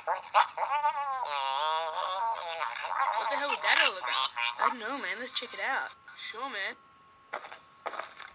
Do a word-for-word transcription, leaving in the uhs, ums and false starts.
What the hell was that all about? I don't know, man. Let's check it out. Sure, man.